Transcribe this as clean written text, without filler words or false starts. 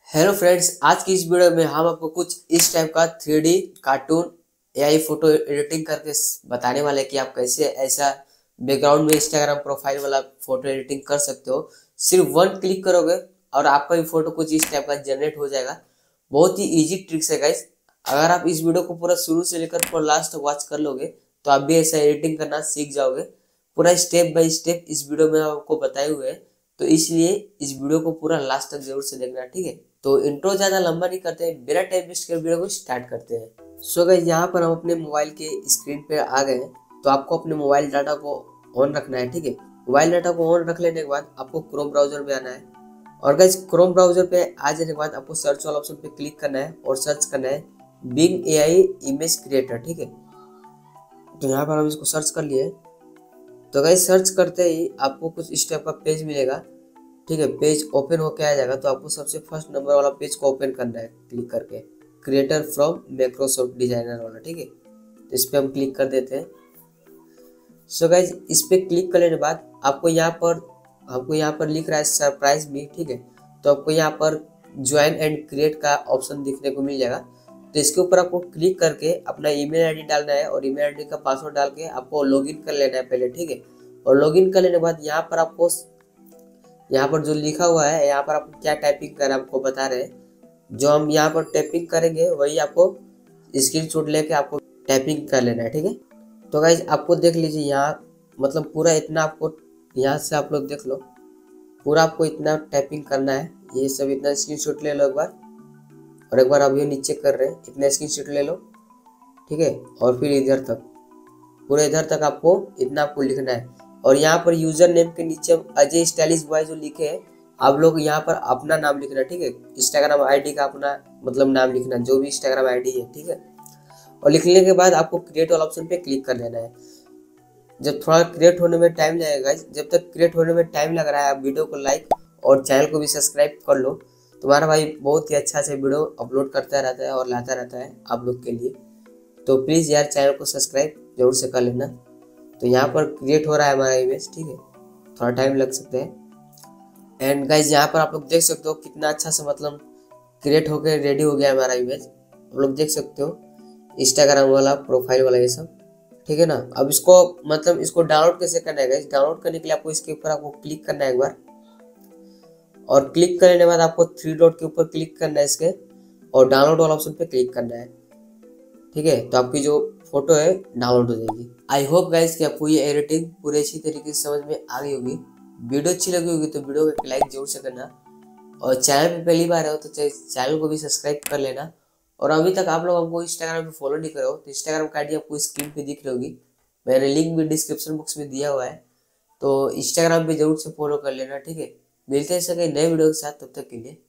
Hello friends, आज की इस वीडियो में हम आपको कुछ इस टाइप का 3D cartoon AI photo editing करके बताने वाले हैं कि आप कैसे ऐसा बैकग्राउंड में इंस्टाग्राम प्रोफाइल वाला फोटो एडिटिंग कर सकते हो। सिर्फ वन क्लिक करोगे और आपका भी फोटो कुछ इस टाइप का जनरेट हो जाएगा। बहुत ही इजी ट्रिक्स है गाइस। अगर आप इस वीडियो को पूरा शुरू से लेकर पूरा लास्ट तक वॉच कर लोगे तो आप भी ऐसा एडिटिंग करना सीख जाओगे। पूरा स्टेप बाय स्टेप इस वीडियो में आपको बताए हुए हैं, तो इसलिए इस वीडियो को पूरा लास्ट तक जरूर से देखना, ठीक है। तो इंट्रो ज्यादा लंबा नहीं करते हैं, बिना टाइम वेस्ट कर वीडियो को स्टार्ट करते हैं। सो गाइस, यहाँ पर हम अपने मोबाइल के स्क्रीन पे आ गए हैं। तो आपको अपने मोबाइल डाटा को ऑन रखना है, ठीक है। मोबाइल डाटा को ऑन रख लेने के बाद आपको क्रोम ब्राउजर में आना है। और गाइस, क्रोम ब्राउजर पे आ जाने के बाद आपको सर्च वाला ऑप्शन पे क्लिक करना है और सर्च करना है बिंग एआई इमेज क्रिएटर, ठीक है। तो यहाँ पर हम इसको सर्च कर लिए। तो गाइस, सर्च करते ही आपको कुछ इस टाइप का पेज मिलेगा, ठीक है। पेज ओपन होके आ जाएगा। तो आपको सबसे फर्स्ट नंबर वाला पेज को ओपन करना है क्लिक करके, क्रिएटर फ्रॉम माइक्रोसॉफ्ट डिजाइनर वाला, ठीक है। तो इस पे हम क्लिक कर देते हैं। सो गाइज, इस पे क्लिक करने के बाद आपको यहाँ पर लिख रहा है सरप्राइज मी, ठीक है। तो आपको यहाँ पर ज्वाइन एंड क्रिएट का ऑप्शन दिखने को मिल जाएगा। तो इसके ऊपर आपको क्लिक करके अपना ईमेल आईडी डालना है और ईमेल आईडी का पासवर्ड डाल के आपको लॉगिन कर लेना है पहले, ठीक है। और लॉगिन कर लेने के बाद यहाँ पर जो लिखा हुआ है, यहाँ पर आपको क्या टाइपिंग करना है आपको बता रहे हैं। जो हम यहाँ पर टाइपिंग करेंगे वही आपको स्क्रीनशॉट लेके आपको टाइपिंग कर लेना है, ठीक है। तो गाइज, आपको देख लीजिए यहाँ, मतलब पूरा इतना आपको यहाँ से आप लोग देख लो, पूरा आपको इतना टाइपिंग करना है। ये सब इतना स्क्रीनशॉट ले लो एक बार, और एक बार अभी नीचे कर रहे हैं इतना स्क्रीनशॉट ले लो, ठीक है। और फिर इधर तक, पूरे इधर तक आपको इतना आपको लिखना है। और यहाँ पर यूजर नेम के नीचे अजय स्टाइलिश बॉय जो लिखे हैं, आप लोग यहाँ पर अपना नाम लिखना, ठीक है। इंस्टाग्राम आईडी का अपना मतलब नाम लिखना, जो भी इंस्टाग्राम आईडी है, ठीक है। और लिखने के बाद आपको क्रिएट वाला ऑप्शन पे क्लिक कर देना है। जब थोड़ा क्रिएट होने में टाइम लगेगा, जब तक क्रिएट होने में टाइम लग रहा है, आप वीडियो को लाइक और चैनल को भी सब्सक्राइब कर लो। तुम्हारा भाई बहुत ही अच्छा से वीडियो अपलोड करता रहता है और लाता रहता है आप लोग के लिए। तो प्लीज़ यार, चैनल को सब्सक्राइब जरूर से कर लेना। तो यहाँ पर क्रिएट हो रहा है हमारा इमेज, ठीक है। थोड़ा टाइम लग सकता है। एंड गाइज, यहाँ पर आप लोग देख सकते हो कितना अच्छा से मतलब क्रिएट होकर रेडी हो गया हमारा इमेज। आप लोग देख सकते हो इंस्टाग्राम वाला प्रोफाइल वाला ये सब, ठीक है ना। अब इसको मतलब इसको डाउनलोड कैसे करना है गाइस। डाउनलोड करने के लिए आपको इसके ऊपर आपको क्लिक करना है एक बार, और क्लिक करने के बाद आपको थ्री डॉट के ऊपर क्लिक करना है इसके, और डाउनलोड वाला ऑप्शन पे क्लिक करना है, ठीक है। तो आपकी जो फोटो है डाउनलोड हो जाएगी। आई होप गाइस कि आपको ये एडिटिंग पूरे अच्छी तरीके से समझ में आ गई होगी। वीडियो अच्छी लगी होगी तो वीडियो को एक लाइक जरूर से करना, और चैनल पे पहली बार हो तो चैनल को भी सब्सक्राइब कर लेना। और अभी तक आप लोग हमको इंस्टाग्राम पे फॉलो नहीं करो तो इंस्टाग्राम का आईडी आपको स्क्रीन पे दिख रही होगी, मैंने लिंक भी डिस्क्रिप्शन बॉक्स में दिया हुआ है। तो इंस्टाग्राम पे जरूर से फॉलो कर लेना, ठीक है। मिलते हैं सके नए वीडियो के साथ, तब तक के लिए